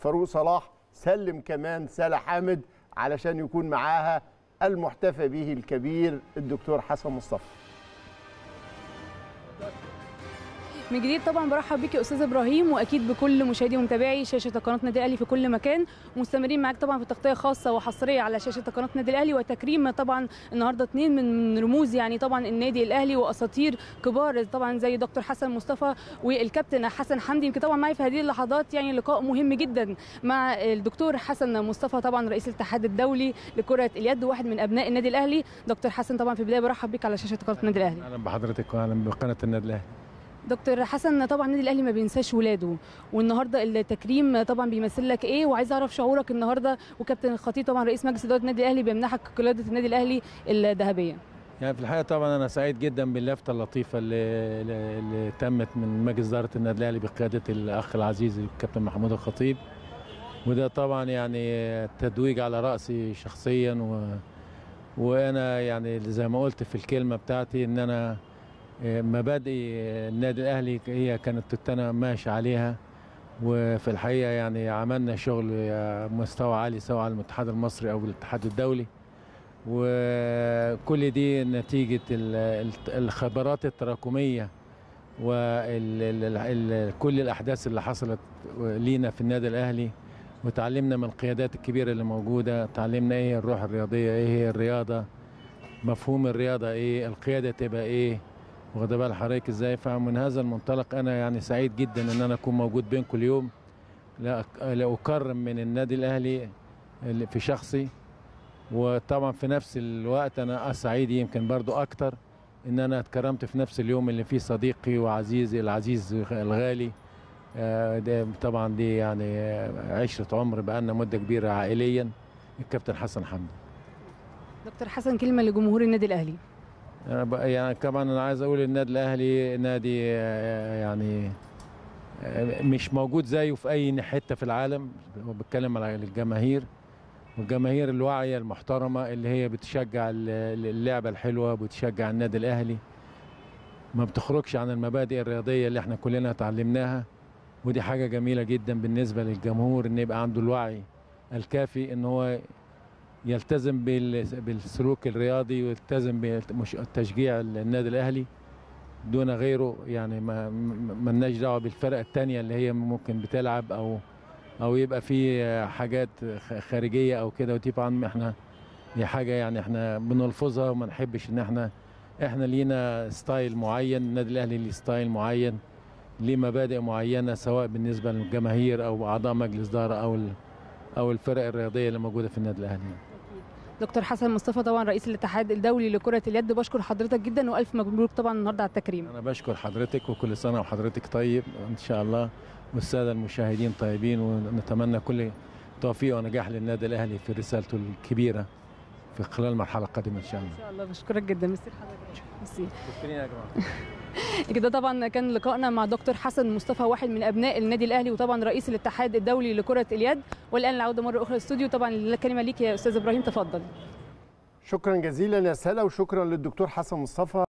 فاروق صلاح سلم كمان سالة حامد علشان يكون معاها المحتفى به الكبير الدكتور حسن مصطفى. من جديد طبعا برحب بيك يا استاذ ابراهيم، واكيد بكل مشاهدي ومتابعي شاشه قناه النادي الاهلي في كل مكان. مستمرين معاك طبعا في تغطيه خاصه وحصريه على شاشه قناه النادي الاهلي، وتكريم طبعا النهارده اثنين من رموز يعني طبعا النادي الاهلي واساطير كبار طبعا زي دكتور حسن مصطفى والكابتن حسن حمدي. يمكن طبعا معي في هذه اللحظات يعني لقاء مهم جدا مع الدكتور حسن مصطفى طبعا رئيس الاتحاد الدولي لكره اليد، واحد من ابناء النادي الاهلي. دكتور حسن طبعا في البدايه برحب بيك على شاشه قناه النادي الاهلي. اهلا بحضرتك واهلا بقناه النادي الاهلي. دكتور حسن طبعا النادي الاهلي ما بينساش ولاده، والنهارده التكريم طبعا بيمثل لك ايه؟ وعايز اعرف شعورك النهارده وكابتن الخطيب طبعا رئيس مجلس اداره النادي الاهلي بيمنحك قلاده النادي الاهلي الذهبيه. يعني في الحقيقه طبعا انا سعيد جدا باللفته اللطيفه اللي تمت من مجلس اداره النادي الاهلي بقياده الاخ العزيز الكابتن محمود الخطيب، وده طبعا يعني تتويج على راسي شخصيا وانا يعني زي ما قلت في الكلمه بتاعتي ان انا مبادئ النادي الاهلي هي كانت انا ماشي عليها، وفي الحقيقه يعني عملنا شغل مستوى عالي سواء على الاتحاد المصري او الاتحاد الدولي، وكل دي نتيجه الخبرات التراكميه وكل الاحداث اللي حصلت لينا في النادي الاهلي، وتعلمنا من القيادات الكبيره اللي موجوده، تعلمنا ايه هي الروح الرياضيه، ايه هي الرياضه، مفهوم الرياضه ايه، القياده تبقى ايه، واخد بال حضرتك ازاي. فمن هذا المنطلق انا يعني سعيد جدا ان انا اكون موجود بينكم اليوم، لا اكرم من النادي الاهلي في شخصي، وطبعا في نفس الوقت انا سعيد يمكن برضو اكتر ان انا اتكرمت في نفس اليوم اللي فيه صديقي وعزيزي العزيز الغالي. ده طبعا دي يعني عشرة عمر بقالنا مدة كبيرة عائليا، الكابتن حسن حمدي. دكتور حسن كلمة لجمهور النادي الاهلي. يعني طبعا انا عايز اقول النادي الاهلي نادي يعني مش موجود زيه في اي حته في العالم، بتكلم على الجماهير والجماهير الواعيه المحترمه اللي هي بتشجع اللعبه الحلوه، بتشجع النادي الاهلي، ما بتخرجش عن المبادئ الرياضيه اللي احنا كلنا اتعلمناها، ودي حاجه جميله جدا بالنسبه للجمهور ان يبقى عنده الوعي الكافي ان هو يلتزم بالسلوك الرياضي ويلتزم بتشجيع النادي الاهلي دون غيره. يعني ما لناش دعوه بالفرق الثانيه اللي هي ممكن بتلعب او يبقى في حاجات خارجيه او كده، ودي طبعا احنا دي حاجه يعني احنا بنلفظها وما نحبش ان احنا لينا ستايل معين، النادي الاهلي ليه ستايل معين، ليه مبادئ معينه سواء بالنسبه للجماهير او اعضاء مجلس اداره او الفرق الرياضيه اللي موجوده في النادي الاهلي. دكتور حسن مصطفى طبعا رئيس الاتحاد الدولي لكرة اليد، بشكر حضرتك جدا والف مبروك طبعا النهارده على التكريم. انا بشكر حضرتك وكل سنه وحضرتك طيب ان شاء الله، والساده المشاهدين طيبين، ونتمنى كل توفيق ونجاح للنادي الاهلي في رسالته الكبيره في خلال المرحله القادمه ان شاء الله. ان شاء الله. بشكرك جدا مستر حضرتك. ميرسي. شكرا يا جماعه. كده طبعا كان لقائنا مع دكتور حسن مصطفى واحد من ابناء النادي الاهلي وطبعا رئيس الاتحاد الدولي لكرة اليد. والان العوده مره اخرى للاستوديو، طبعا الكلمه ليك يا استاذ ابراهيم، تفضل. شكرا جزيلا يا سلا، وشكرا للدكتور حسن مصطفى.